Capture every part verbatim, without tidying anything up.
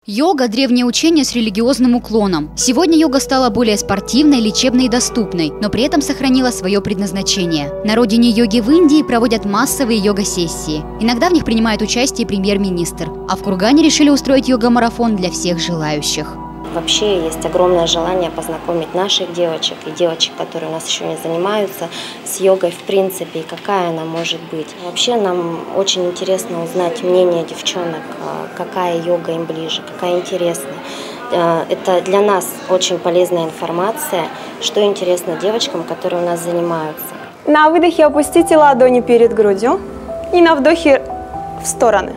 Йога – древнее учение с религиозным уклоном. Сегодня йога стала более спортивной, лечебной и доступной, но при этом сохранила свое предназначение. На родине йоги в Индии проводят массовые йога-сессии. Иногда в них принимает участие премьер-министр. А в Кургане решили устроить йога-марафон для всех желающих. Вообще есть огромное желание познакомить наших девочек и девочек, которые у нас еще не занимаются, с йогой в принципе и какая она может быть. Вообще нам очень интересно узнать мнение девчонок, какая йога им ближе, какая интересная. Это для нас очень полезная информация, что интересно девочкам, которые у нас занимаются. На выдохе опустите ладони перед грудью и на вдохе в стороны.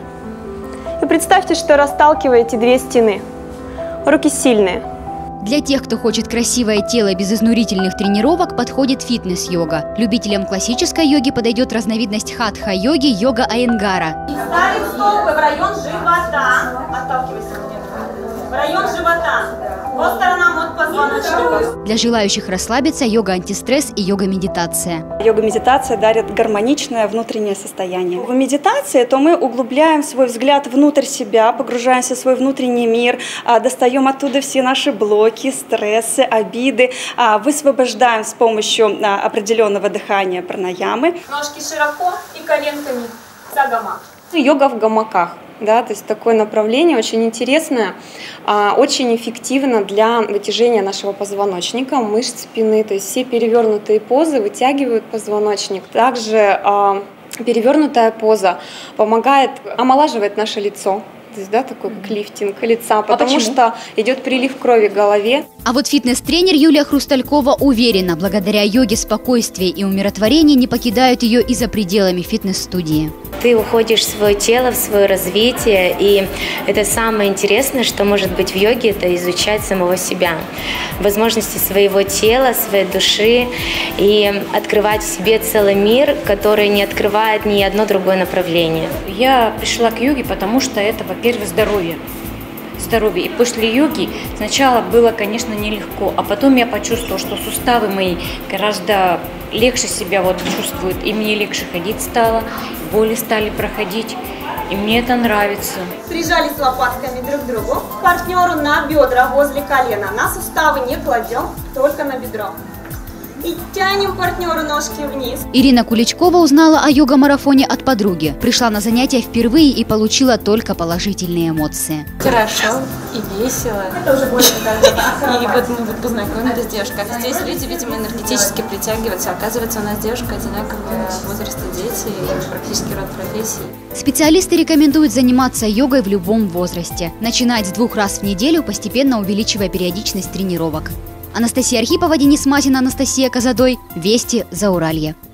И представьте, что расталкиваете две стены. Руки сильные. Для тех, кто хочет красивое тело без изнурительных тренировок, подходит фитнес-йога. Любителям классической йоги подойдет разновидность хатха-йоги, йога Айенгара. Ставим стопы в район живота. Отталкивайся где-то. В район живота. По сторонам от позвоночника. Для желающих расслабиться йога-антистресс и йога-медитация. Йога-медитация дарит гармоничное внутреннее состояние. В медитации то мы углубляем свой взгляд внутрь себя, погружаемся в свой внутренний мир, достаем оттуда все наши блоки, стрессы, обиды, высвобождаем с помощью определенного дыхания пранаямы. Ножки широко и коленками за гамак. Йога в гамаках. Да, то есть такое направление очень интересное, очень эффективно для вытяжения нашего позвоночника, мышц спины. То есть все перевернутые позы вытягивают позвоночник. Также перевернутая поза помогает, омолаживает наше лицо. То есть, да, такой как лифтинг лица, потому а что идет прилив крови к голове. А вот фитнес-тренер Юлия Хрусталькова уверена, благодаря йоге спокойствие и умиротворение не покидают ее и за пределами фитнес-студии. Ты уходишь в свое тело, в свое развитие, и это самое интересное, что может быть в йоге, это изучать самого себя, возможности своего тела, своей души, и открывать в себе целый мир, который не открывает ни одно другое направление. Я пришла к йоге, потому что это, во-первых, здоровье. здоровье. И после йоги сначала было, конечно, нелегко, а потом я почувствовала, что суставы мои гораздо легче себя вот чувствуют, и мне легче ходить стало, боли стали проходить, и мне это нравится. Прижались лопатками друг к другу, партнеру на бедра возле колена, на суставы не кладем, только на бедро. И тянем партнеру ножки вниз. Ирина Куличкова узнала о йога-марафоне от подруги. Пришла на занятия впервые и получила только положительные эмоции. Хорошо и весело. Это уже больше даже. И вот мы вот познакомились с девушкой. Здесь люди, видимо, энергетически притягиваются. Оказывается, у нас девушка одинакового возраста, дети и практически род профессии. Специалисты рекомендуют заниматься йогой в любом возрасте. Начинать с двух раз в неделю, постепенно увеличивая периодичность тренировок. Анастасия Архипова, Денис Мазин, Анастасия Казадой. Вести Зауралье.